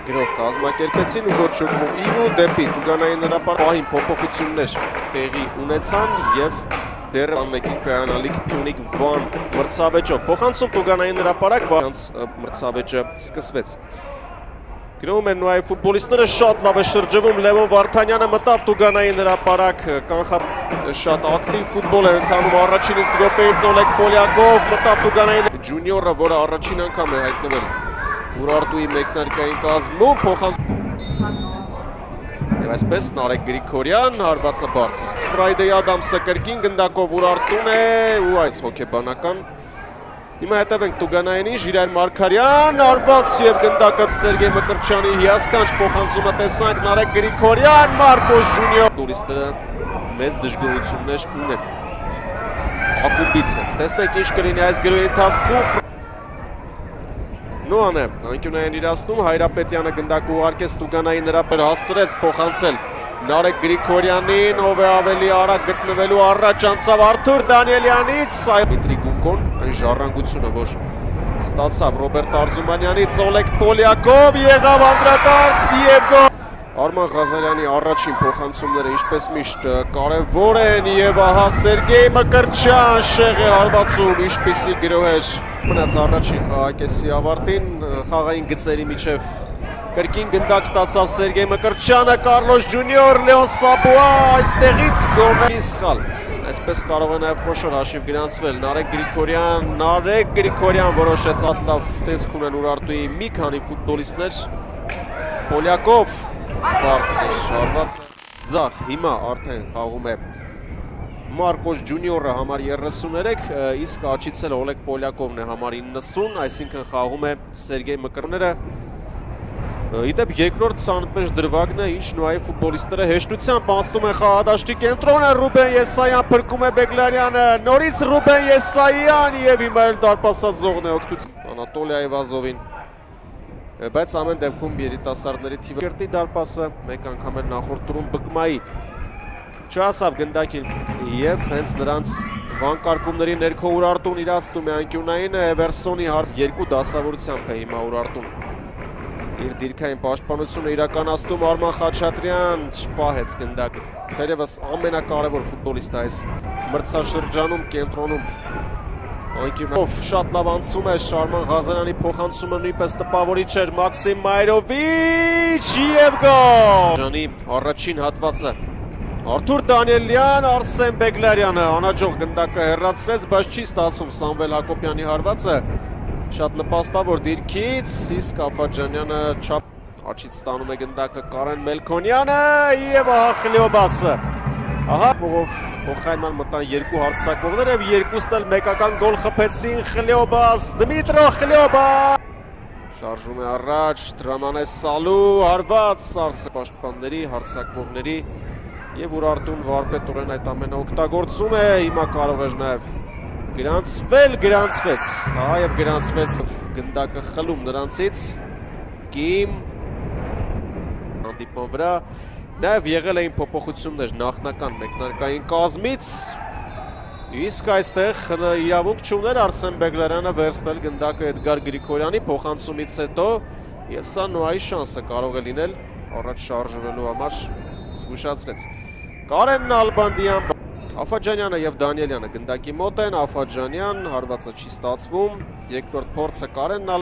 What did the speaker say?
գրող կազմակերպեցին ու ոչ շոկվում Իվու դեպի Տուգանային հրապարակային փոփոխություններ տեղի ունեցան եւ դեռ մեկին կայանալիք Փյունիկ Վան մրցավեճով փոխանցում Տուգանային հրապարակ վանց մրցավեճը սկսվեց Գրում են նույն ֆուտբոլիստները շատ լավ է շրջվում Լևոն Վարդանյանը մտավ Տուգանային հրապարակ կանխապ շատ ակտիվ ֆուտբոլ է ընթանում առաջին իսկ րոպեից Օլեգ Պոլյակով մտավ Տուգանային ջունիորը որը առաջին անգամ է հայտնվել Ուրարտուի մեկնարկային կազմում փոխանցում Եվ այսպես Նարեկ Գրիգորյան հարվածը բարձր Ֆրայդեյ Ադամսը կրկին գնդակով Ուրարտուն է ու այս հոգեբանական Հիմա հետևենք Տուգանայինին Ժիրայր Մարգարյան հարված եւ գնդակը Սերգեյ Մկրտչյանի հիասքանչ փոխանցումը տեսանք Նարեկ Գրիգորյան Մարկոս Ջունիոր տուրիստները մեծ դժգոհություններ ունեն ակումբից հենց տեսնենք ինչ կլինի այս գրոյի ընթացքում Նոան է, անկյունային իրացնում, Հայրապետյանը գնդակ ուղարկեց Տուգանային հրապարակ հասցրեց փոխանցել Նարեկ Գրիգորյանին, ով է ավելի արագ գտնվելու առաջ անցավ Արթուր Դանիելյանից, Դմիտրի Գունկոն, այն ժառանգությունը, որ ստացավ Ռոբերտ Արզումանյանից, Օլեգ Պոլյակով եղավ անդրադարձ եւ գոլ Արման Ղազարյանի առաջին փոխանցումները ինչպես միշտ կարևոր են եւ ահա Սերգեյ Մկրտչյան շեղի հարվածում ինչպիսի գրոհեր մնաց առաջին խաղակեսի ավարտին խաղային գծերի միջև կրկին գնդակ ստացավ Սերգեյ Մկրտչյանը Կարլոս Ջունիոր Լեոն Սաբուա այստեղից գոլի սխալ այսպես կարող է նաեւ խոշոր հաշիվ գրանցվել Նարեկ Գրիգորյան որոշեց ատլավ տեսք ունեն Ուրարտուի մի քանի ֆուտբոլիստներ Պոլյակով բարձր շարված ձախ հիմա արդեն խաղում է Մարկոս Ջունիորը համար 33 իսկ աչիցել Օլեգ Պոլյակովն է համար 90 այսինքն խաղում է Սերգեյ Մկրտչյանը Իդեպ երկրորդ անպեշ դրվագն է ինչ նույն ֆուտբոլիստները հեշտությամբ անցնում են խաղադաշտի կենտրոնը Ռուբեն Եսայան փրկում է Բեգլարյանը նորից Ռուբեն Եսայան եւ հիմա էլ դարպասաձողն է օգտություն Անատոլիա Այվազովին Բայց ամեն դեպքում երիտասարդների թիվը կերտի դարպասը մեկ անգամ էլ նախորդ տուրում բկմայի չհասավ գնդակին եւ հենց նրանց վանկարկումների ներքո Ուրարտուն իրացնում է անկյունայինը Էվերսոնի հարց երկու դասավորությամբ է հիմա Ուրարտուն իր դիրքային պաշտպանությունը իրականացնում Արման Խաչատրյան չպահեց գնդակը թերևս ամենակարևոր ֆուտբոլիստը այս մրցաշրջանում կենտրոնում Անկյունով շատ լավ անցում է Շարման Ղազարյանի փոխանցումը նույնպես տպավորիչ էր Մաքսիմ Մայրովիչ եւ գոլ Ժանի առաջին հատվածը Արթուր Դանիելյան Արսեն Բեգլարյանը անաջող գնդակը հեռացրեց բայց չի ստացվում Սամվել Հակոբյանի հարվածը շատ նպաստավոր դիրքից իսկ Աֆաջանյանը չափ աչից ստանում է գնդակը Կարեն Մելքոնյանը եւ ահա Խլիոբասը Ահա ով Փոխայնման մտան երկու հարցակողներ եւ երկուսն էլ մեկական գոլ խփեցին Խլիոբաս Դմիտրո Խլիոբաս Շարժում է առաջ Տրամանե Սալու հարված Սարսե պաշտպանների հարցակողների եւ Ուրարտուն վարպետորեն այդ ամենը օգտագործում է հիմա կարող է նաեւ գրանցվեց ահա եւ գրանցվեց գնդակը խլում նրանցից Կիմ հանդիպման վրա Նաև եղել էին փոփոխություններ նախնական մեկնարկային կազմից Իսկ այստեղ իրավունք չուներ Արսեն Բեգլարյանը վերցնել գնդակը Էդգար Գրիգորյանի փոխանցումից հետո եւ սա նույն շանսը կարող է լինել առաջ շարժվելու համար զգուշացրեց Կարեն Նալբանդյան Աֆաջանյանը եւ Դանիելյանը գնդակի մոտ են Աֆաջանյան հարվածը չի ստացվում երկրորդ փորձը Կարեն